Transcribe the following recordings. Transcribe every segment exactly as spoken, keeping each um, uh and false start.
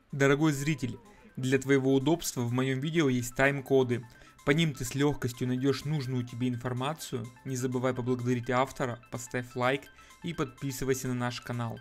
Дорогой зритель, для твоего удобства в моем видео есть тайм-коды. По ним ты с легкостью найдешь нужную тебе информацию. Не забывай поблагодарить автора, поставь лайк и подписывайся на наш канал.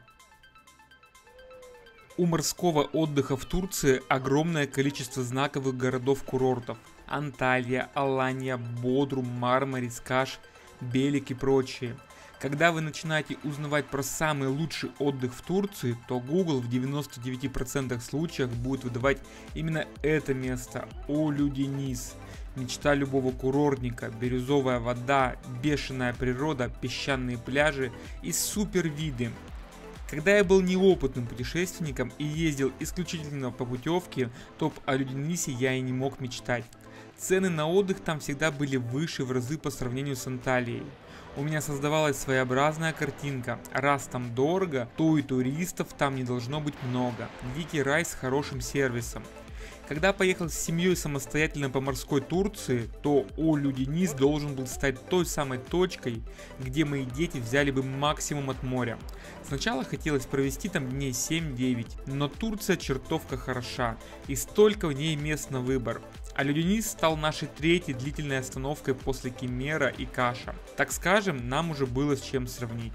У морского отдыха в Турции огромное количество знаковых городов-курортов. Анталья, Аланья, Бодрум, Мармарис, Каш, Белик и прочие. Когда вы начинаете узнавать про самый лучший отдых в Турции, то Google в девяноста девяти процентах случаев будет выдавать именно это место – Улю-Дениз. Мечта любого курортника, бирюзовая вода, бешеная природа, песчаные пляжи и супер виды. Когда я был неопытным путешественником и ездил исключительно по путевке, то об Улю-Денизе я и не мог мечтать. Цены на отдых там всегда были выше в разы по сравнению с Анталией. У меня создавалась своеобразная картинка. Раз там дорого, то и туристов там не должно быть много. Дикий рай с хорошим сервисом. Когда поехал с семьей самостоятельно по морской Турции, то Улю-Дениз должен был стать той самой точкой, где мои дети взяли бы максимум от моря. Сначала хотелось провести там дней семь-девять, но Турция чертовка хороша и столько в ней мест на выбор. Улю-Дениз стал нашей третьей длительной остановкой после Кемера и Каша. Так скажем, нам уже было с чем сравнить.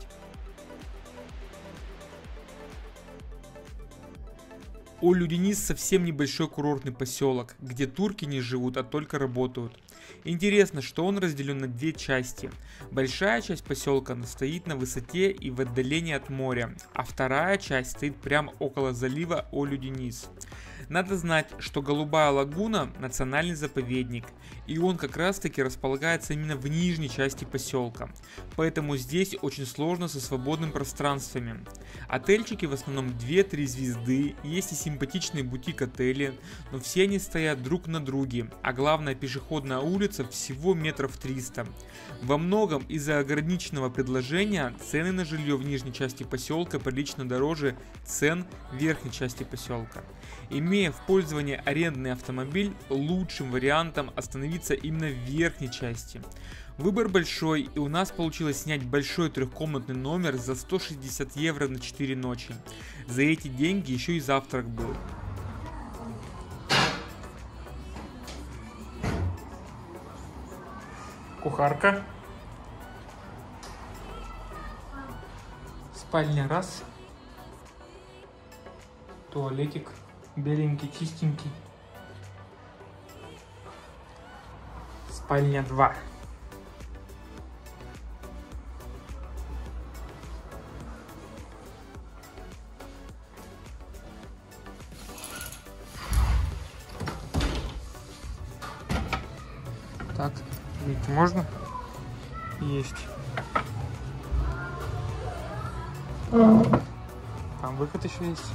Улю-Дениз совсем небольшой курортный поселок, где турки не живут, а только работают. Интересно, что он разделен на две части. Большая часть поселка стоит на высоте и в отдалении от моря, а вторая часть стоит прямо около залива Улю-Дениз. Надо знать, что Голубая лагуна – национальный заповедник, и он как раз таки располагается именно в нижней части поселка, поэтому здесь очень сложно со свободными пространствами. Отельчики в основном две-три звезды, есть и симпатичные бутик-отели, но все они стоят друг на друге, а главная пешеходная улица всего метров триста. Во многом из-за ограниченного предложения цены на жилье в нижней части поселка прилично дороже цен в верхней части поселка. Имея в пользовании арендный автомобиль, лучшим вариантом остановиться именно в верхней части. Выбор большой, и у нас получилось снять большой трехкомнатный номер за сто шестьдесят евро на четыре ночи. За эти деньги еще и завтрак был. Кухарка. Спальня раз. Туалетик. Беленький, чистенький. Спальня два. Так, видите, можно? Есть. Там выход еще есть.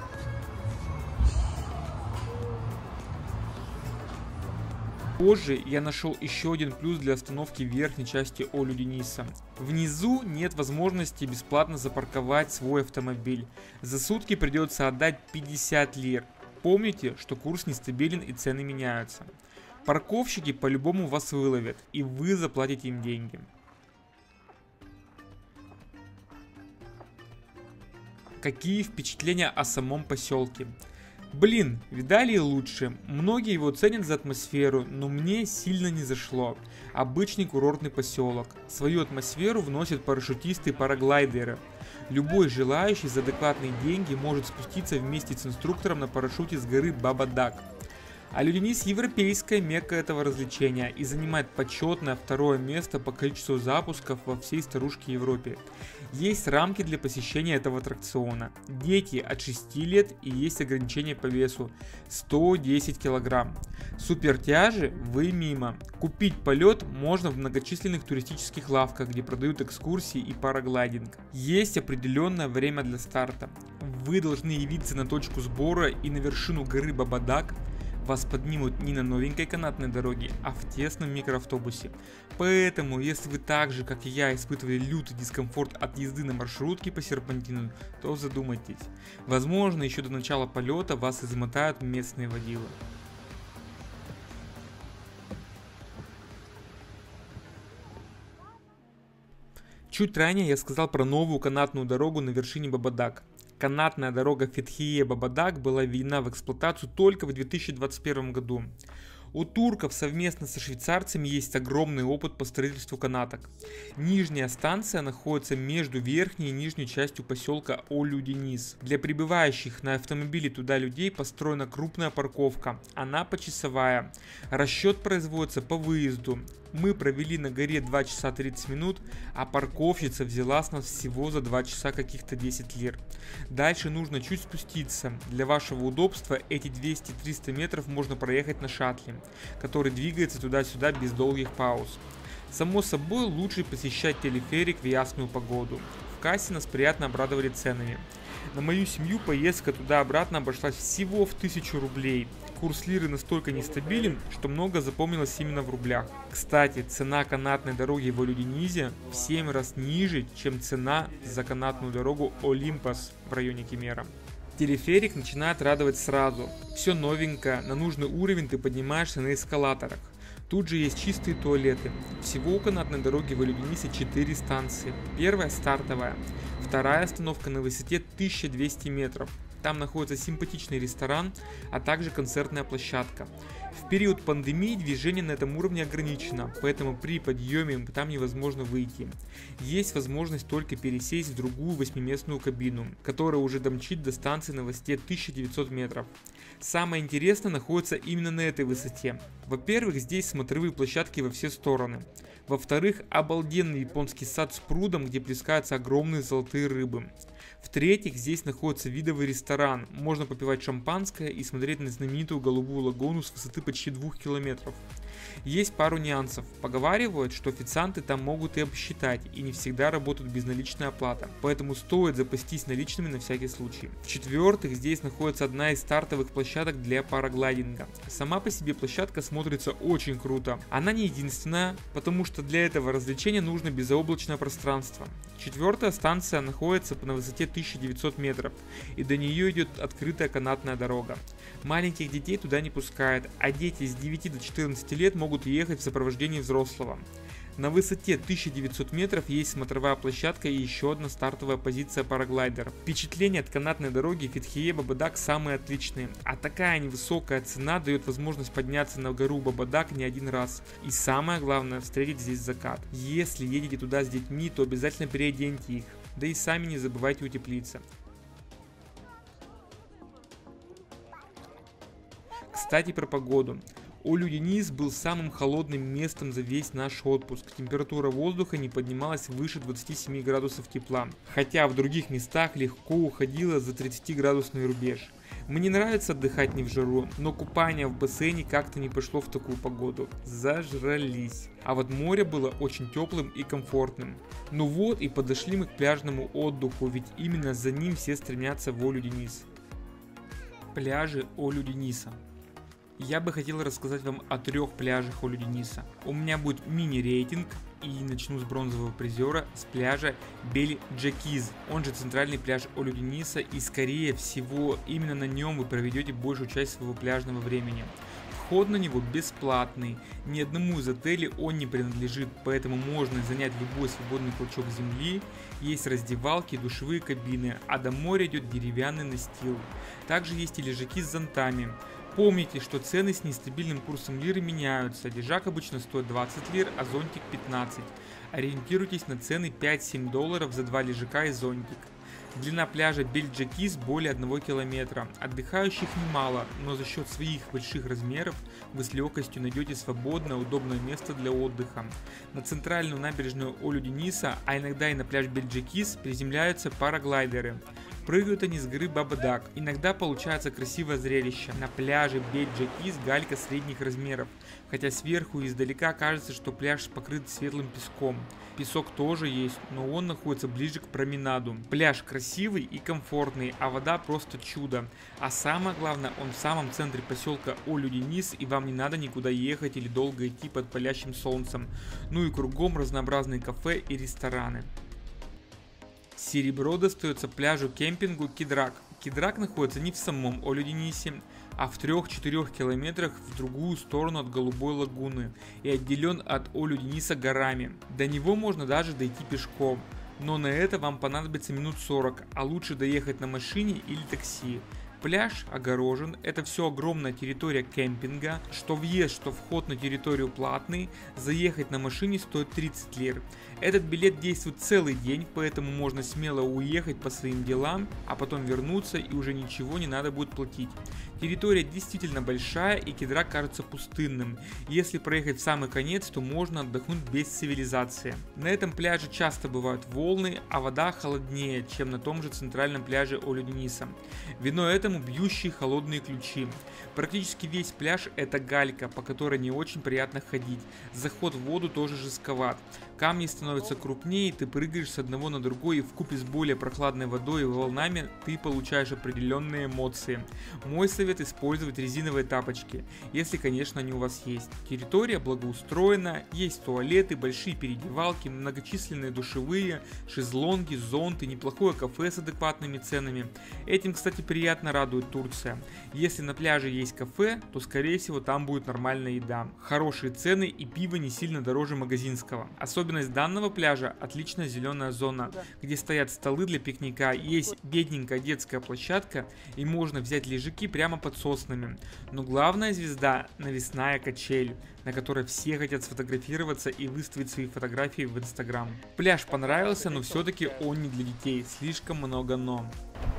Позже я нашел еще один плюс для остановки в верхней части Улю-Дениза. Внизу нет возможности бесплатно запарковать свой автомобиль. За сутки придется отдать пятьдесят лир. Помните, что курс нестабилен и цены меняются. Парковщики по-любому вас выловят, и вы заплатите им деньги. Какие впечатления о самом поселке? Блин, видали и лучше. Многие его ценят за атмосферу, но мне сильно не зашло. Обычный курортный поселок. Свою атмосферу вносят парашютисты и параглайдеры. Любой желающий за адекватные деньги может спуститься вместе с инструктором на парашюте с горы Баба-Даг. Улю-Дениз европейская мекка этого развлечения и занимает почетное второе место по количеству запусков во всей старушке Европе. Есть рамки для посещения этого аттракциона. Дети от шести лет и есть ограничение по весу сто десять килограмм. Супертяжи вы мимо. Купить полет можно в многочисленных туристических лавках, где продают экскурсии и параглайдинг. Есть определенное время для старта. Вы должны явиться на точку сбора и на вершину горы Баба-Даг. Вас поднимут не на новенькой канатной дороге, а в тесном микроавтобусе. Поэтому, если вы так же, как и я, испытывали лютый дискомфорт от езды на маршрутке по серпантину, то задумайтесь. Возможно, еще до начала полета вас измотают местные водилы. Чуть ранее я сказал про новую канатную дорогу на вершине Баба-Даг. Канатная дорога Фетхие-Бабадаг была введена в эксплуатацию только в две тысячи двадцать первом году. У турков совместно со швейцарцами есть огромный опыт по строительству канаток. Нижняя станция находится между верхней и нижней частью поселка Олю-Дениз. Для прибывающих на автомобиле туда людей построена крупная парковка, она почасовая. Расчет производится по выезду. Мы провели на горе два часа тридцать минут, а парковщица взяла с нас всего за два часа каких-то десять лир. Дальше нужно чуть спуститься. Для вашего удобства эти двести-триста метров можно проехать на шаттле, который двигается туда-сюда без долгих пауз. Само собой, лучше посещать телеферик в ясную погоду. В кассе нас приятно обрадовали ценами. На мою семью поездка туда-обратно обошлась всего в тысячу рублей. Курс лиры настолько нестабилен, что много запомнилось именно в рублях. Кстати, цена канатной дороги в Олю-Денизе в семь раз ниже, чем цена за канатную дорогу Олимпос в районе Кемера. Телеферик начинает радовать сразу. Все новенькое, на нужный уровень ты поднимаешься на эскалаторах. Тут же есть чистые туалеты. Всего у канатной дороги в Олю-Денизе четыре станции. Первая стартовая. Вторая остановка на высоте тысяча двести метров. Там находится симпатичный ресторан, а также концертная площадка. В период пандемии движение на этом уровне ограничено, поэтому при подъеме там невозможно выйти. Есть возможность только пересесть в другую восьмиместную кабину, которая уже домчит до станции на высоте тысяча девятьсот метров. Самое интересное находится именно на этой высоте. Во-первых, здесь смотровые площадки во все стороны. Во-вторых, обалденный японский сад с прудом, где плескаются огромные золотые рыбы. В-третьих, здесь находится видовый ресторан, можно попивать шампанское и смотреть на знаменитую голубую лагуну с высоты почти двух километров. Есть пару нюансов. Поговаривают, что официанты там могут и обсчитать, и не всегда работают безналичная оплата, поэтому стоит запастись наличными на всякий случай. В-четвертых, здесь находится одна из стартовых площадок для параглайдинга. Сама по себе площадка смотрится очень круто. Она не единственная, потому что для этого развлечения нужно безоблачное пространство. Четвертая станция находится на высоте тысяча девятьсот метров, и до нее идет открытая канатная дорога. Маленьких детей туда не пускают, а дети с девяти до четырнадцати лет могут ехать в сопровождении взрослого. На высоте тысяча девятьсот метров есть смотровая площадка и еще одна стартовая позиция параглайдеров. Впечатления от канатной дороги Фетхие-Бабадаг самые отличные, а такая невысокая цена дает возможность подняться на гору Бабадаг не один раз. И самое главное, встретить здесь закат. Если едете туда с детьми, то обязательно переоденьте их, да и сами не забывайте утеплиться. Кстати, про погоду. Олю-Дениз был самым холодным местом за весь наш отпуск. Температура воздуха не поднималась выше двадцати семи градусов тепла, хотя в других местах легко уходила за тридцатиградусный рубеж. Мне нравится отдыхать не в жару, но купание в бассейне как-то не пошло в такую погоду. Зажрались. А вот море было очень теплым и комфортным. Ну вот и подошли мы к пляжному отдыху, ведь именно за ним все стремятся в Олю-Дениз. Пляжи Олю-Дениса. Я бы хотел рассказать вам о трех пляжах Олю-Дениса. У меня будет мини-рейтинг, и начну с бронзового призера, с пляжа Бель-Джекиз, он же центральный пляж Олю-Дениса, и скорее всего именно на нем вы проведете большую часть своего пляжного времени. Вход на него бесплатный, ни одному из отелей он не принадлежит, поэтому можно занять любой свободный клочок земли, есть раздевалки, душевые кабины, а до моря идет деревянный настил. Также есть и лежаки с зонтами. Помните, что цены с нестабильным курсом лиры меняются, лежак обычно стоит двадцать лир, а зонтик пятнадцать. Ориентируйтесь на цены пять-семь долларов за два лежака и зонтик. Длина пляжа Бель-Джекиз более одного километра. Отдыхающих немало, но за счет своих больших размеров вы с легкостью найдете свободное, удобное место для отдыха. На центральную набережную Олю-Дениса, а иногда и на пляж Бель-Джекиз приземляются параглайдеры. Прыгают они с горы Бабадаг. Иногда получается красивое зрелище. На пляже Бель-Джекиз галька средних размеров, хотя сверху и издалека кажется, что пляж покрыт светлым песком. Песок тоже есть, но он находится ближе к променаду. Пляж красивый и комфортный, а вода просто чудо. А самое главное, он в самом центре поселка Олю-Дениз, и вам не надо никуда ехать или долго идти под палящим солнцем. Ну и кругом разнообразные кафе и рестораны. Серебро достается пляжу кемпингу Кидрак. Кидрак находится не в самом Олю-Денисе, а в трёх-четырёх километрах в другую сторону от Голубой лагуны и отделен от Олю-Дениса горами. До него можно даже дойти пешком. но на это вам понадобится минут сорок, а лучше доехать на машине или такси. Пляж огорожен, это все огромная территория кемпинга, что въезд, что вход на территорию платный, заехать на машине стоит тридцать лир. Этот билет действует целый день, поэтому можно смело уехать по своим делам, а потом вернуться и уже ничего не надо будет платить. Территория действительно большая и Кедрак кажется пустынным. Если проехать в самый конец, то можно отдохнуть без цивилизации. На этом пляже часто бывают волны, а вода холоднее, чем на том же центральном пляже Олю-Дениса. Виной этому бьющие холодные ключи. Практически весь пляж это галька, по которой не очень приятно ходить. Заход в воду тоже жестковат. Камни становятся крупнее, ты прыгаешь с одного на другой, и вкупе с более прохладной водой и волнами ты получаешь определенные эмоции. Мой совет — использовать резиновые тапочки, если, конечно, они у вас есть. Территория благоустроена, есть туалеты, большие переодевалки, многочисленные душевые, шезлонги, зонты, неплохое кафе с адекватными ценами. Этим, кстати, приятно радует Турция. Если на пляже есть кафе, то, скорее всего, там будет нормальная еда. Хорошие цены и пиво не сильно дороже магазинского. Особенность данного пляжа — отличная зеленая зона, где стоят столы для пикника, есть бедненькая детская площадка и можно взять лежаки прямо под соснами. Но главная звезда — навесная качель, на которой все хотят сфотографироваться и выставить свои фотографии в Инстаграм. Пляж понравился, но все-таки он не для детей, слишком много но.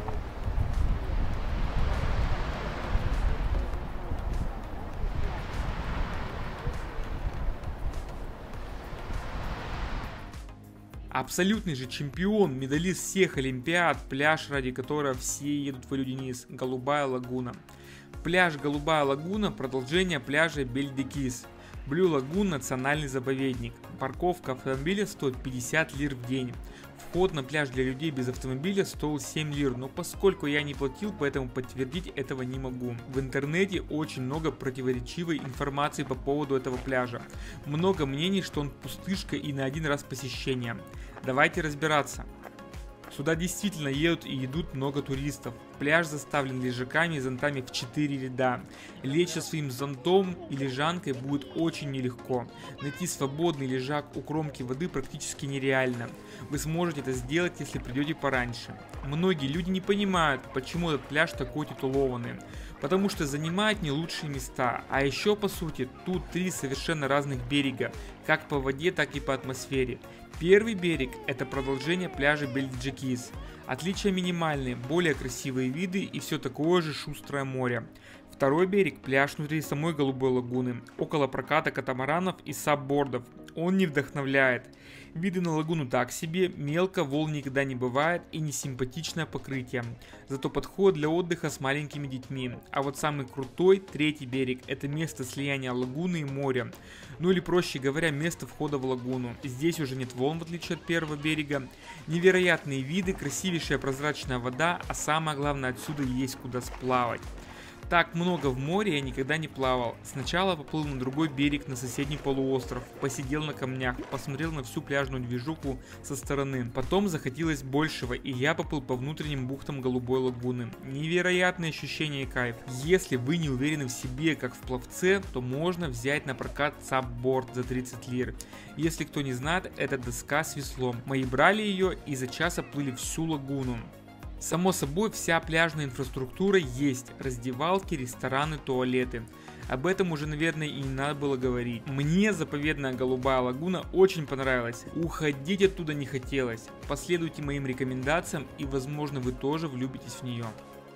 Абсолютный же чемпион, медалист всех олимпиад, пляж, ради которого все едут в Олю-Денис, Голубая лагуна. Пляж Голубая лагуна — продолжение пляжа Бельдекис. Блю Лагун — национальный заповедник. Парковка автомобиля стоит пятьдесят лир в день. Вход на пляж для людей без автомобиля стоил семь лир, но поскольку я не платил, поэтому подтвердить этого не могу. В интернете очень много противоречивой информации по поводу этого пляжа. Много мнений, что он пустышка и на один раз посещения. Давайте разбираться. Сюда действительно едут и идут много туристов. Пляж заставлен лежаками и зонтами в четыре ряда. Лечь со своим зонтом и лежанкой будет очень нелегко. Найти свободный лежак у кромки воды практически нереально. Вы сможете это сделать, если придете пораньше. Многие люди не понимают, почему этот пляж такой титулованный. Потому что занимает не лучшие места. А еще, по сути, тут три совершенно разных берега, как по воде, так и по атмосфере. Первый берег — это продолжение пляжа Бельдекис. Отличия минимальные, более красивые виды и все такое же шустрое море. Второй берег — пляж внутри самой Голубой лагуны, около проката катамаранов и саббордов. Он не вдохновляет. Виды на лагуну так себе, мелко, волн никогда не бывает и несимпатичное покрытие. Зато подходит для отдыха с маленькими детьми. А вот самый крутой, третий берег — это место слияния лагуны и моря. Ну или проще говоря, место входа в лагуну. Здесь уже нет волн, в отличие от первого берега. Невероятные виды, красивейшая прозрачная вода, а самое главное, отсюда есть куда сплавать. Так много в море я никогда не плавал. Сначала поплыл на другой берег, на соседний полуостров, посидел на камнях, посмотрел на всю пляжную движуху со стороны. Потом захотелось большего, и я поплыл по внутренним бухтам Голубой лагуны. Невероятное ощущение и кайф. Если вы не уверены в себе, как в пловце, то можно взять на прокат сабборд за тридцать лир. Если кто не знает, это доска с веслом. Мои брали ее и за час оплыли всю лагуну. Само собой, вся пляжная инфраструктура есть: раздевалки, рестораны, туалеты. Об этом уже, наверное, и не надо было говорить. Мне заповедная Голубая лагуна очень понравилась. Уходить оттуда не хотелось. Последуйте моим рекомендациям, и, возможно, вы тоже влюбитесь в нее.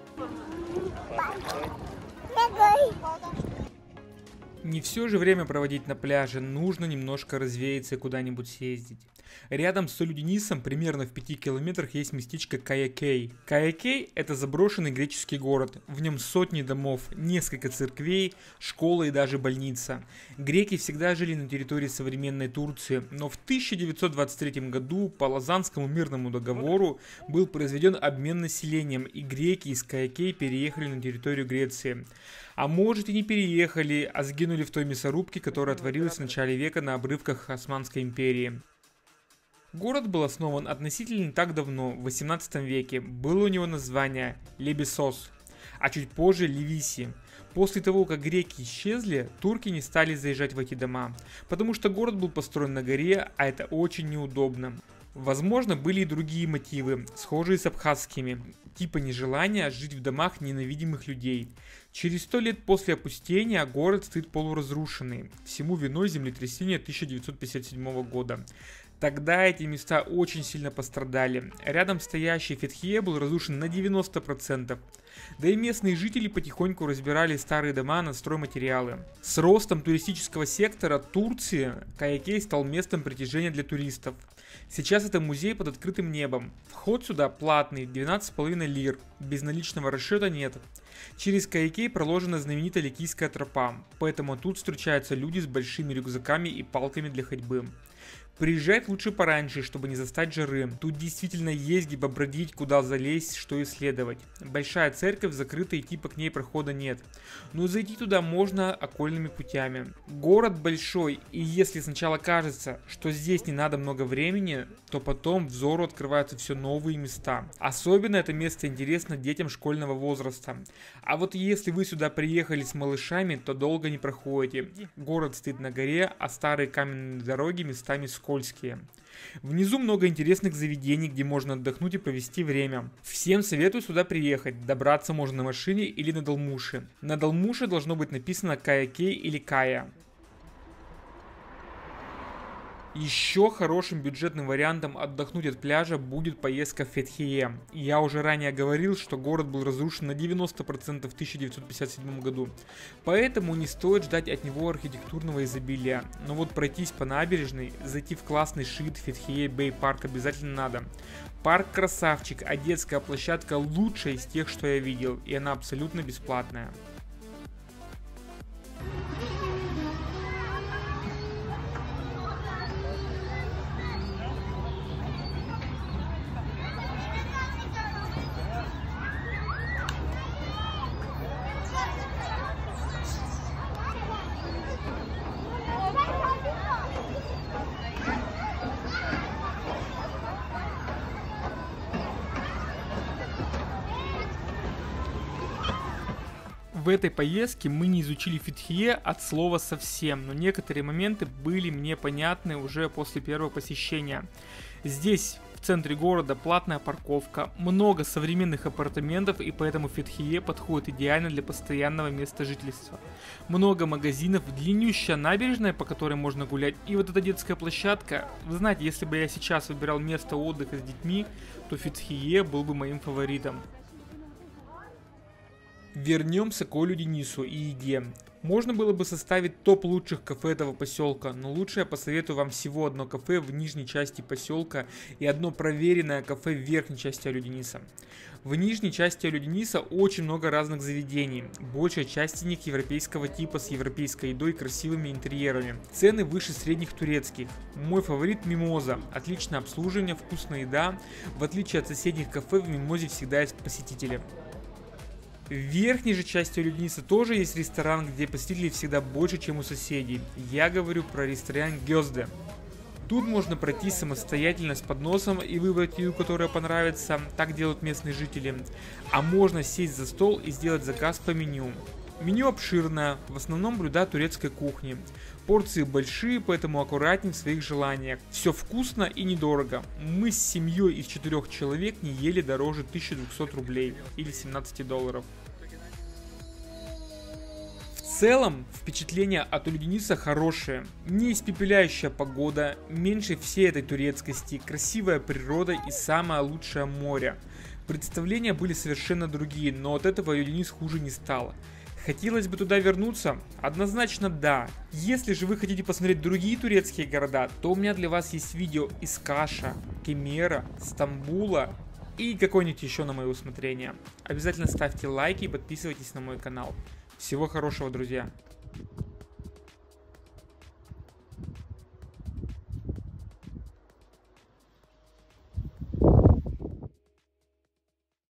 Не все же время проводить на пляже, нужно немножко развеяться и куда-нибудь съездить. Рядом с Олю-Денисом, примерно в пяти километрах, есть местечко Каякей. Каякей — это заброшенный греческий город. В нем сотни домов, несколько церквей, школа и даже больница. Греки всегда жили на территории современной Турции, но в тысяча девятьсот двадцать третьем году по Лозаннскому мирному договору был произведен обмен населением, и греки из Каякей переехали на территорию Греции. А может и не переехали, а сгинули в той мясорубке, которая творилась в начале века на обрывках Османской империи. Город был основан относительно не так давно, в восемнадцатом веке. Было у него название Лебесос, а чуть позже Ливиси. После того, как греки исчезли, турки не стали заезжать в эти дома, потому что город был построен на горе, а это очень неудобно. Возможно, были и другие мотивы, схожие с абхазскими, типа нежелания жить в домах ненавидимых людей. Через сто лет после опустения город стоит полуразрушенный, всему виной землетрясение тысяча девятьсот пятьдесят седьмого года. Тогда эти места очень сильно пострадали. Рядом стоящий Фетхие был разрушен на девяносто процентов. Да и местные жители потихоньку разбирали старые дома на стройматериалы. С ростом туристического сектора Турции Каякей стал местом притяжения для туристов. Сейчас это музей под открытым небом. Вход сюда платный, двенадцать с половиной лир. Безналичного расчета нет. Через Каякей проложена знаменитая Ликийская тропа, поэтому тут встречаются люди с большими рюкзаками и палками для ходьбы. Приезжать лучше пораньше, чтобы не застать жары. Тут действительно есть где побродить, куда залезть, что исследовать. Большая церковь закрыта и типа к ней прохода нет. Но зайти туда можно окольными путями. Город большой, и если сначала кажется, что здесь не надо много времени, то потом взору открываются все новые места. Особенно это место интересно детям школьного возраста. А вот если вы сюда приехали с малышами, то долго не проходите. Город стоит на горе, а старые каменные дороги местами скользкие. Скользкие. Внизу много интересных заведений, где можно отдохнуть и провести время. Всем советую сюда приехать. Добраться можно на машине или на долмуше. На долмуше должно быть написано Каякей или Кая. Еще хорошим бюджетным вариантом отдохнуть от пляжа будет поездка в Фетхие. Я уже ранее говорил, что город был разрушен на девяносто процентов в тысяча девятьсот пятьдесят седьмом году. Поэтому не стоит ждать от него архитектурного изобилия. Но вот пройтись по набережной, зайти в классный шит Фетхие Бэй парк обязательно надо. Парк красавчик, а детская площадка лучшая из тех, что я видел. И она абсолютно бесплатная. В этой поездке мы не изучили Фетхие от слова совсем, но некоторые моменты были мне понятны уже после первого посещения. Здесь, в центре города, платная парковка, много современных апартаментов, и поэтому Фетхие подходит идеально для постоянного места жительства. Много магазинов, длиннющая набережная, по которой можно гулять, и вот эта детская площадка. Вы знаете, если бы я сейчас выбирал место отдыха с детьми, то Фетхие был бы моим фаворитом. Вернемся к Олю Денису и еде. Можно было бы составить топ лучших кафе этого поселка, но лучше я посоветую вам всего одно кафе в нижней части поселка и одно проверенное кафе в верхней части Олю Дениса. В нижней части Олю Дениса очень много разных заведений, большая часть из них европейского типа с европейской едой и красивыми интерьерами. Цены выше средних турецких. Мой фаворит Мимоза, отличное обслуживание, вкусная еда, в отличие от соседних кафе в Мимозе всегда есть посетители. В верхней же части Олю Дениса тоже есть ресторан, где посетителей всегда больше, чем у соседей. Я говорю про ресторан Гёзде. Тут можно пройти самостоятельно с подносом и выбрать еду, которая понравится, так делают местные жители. А можно сесть за стол и сделать заказ по меню. Меню обширное, в основном блюда турецкой кухни. Порции большие, поэтому аккуратней в своих желаниях. Все вкусно и недорого. Мы с семьей из четырех человек не ели дороже тысячи двухсот рублей или семнадцати долларов. В целом, впечатления от Олю Дениса хорошие. Не испепеляющая погода, меньше всей этой турецкости, красивая природа и самое лучшее море. Представления были совершенно другие, но от этого Олю Денис хуже не стало. Хотелось бы туда вернуться? Однозначно да. Если же вы хотите посмотреть другие турецкие города, то у меня для вас есть видео из Каша, Кемера, Стамбула и какой-нибудь еще на мое усмотрение. Обязательно ставьте лайки и подписывайтесь на мой канал. Всего хорошего, друзья!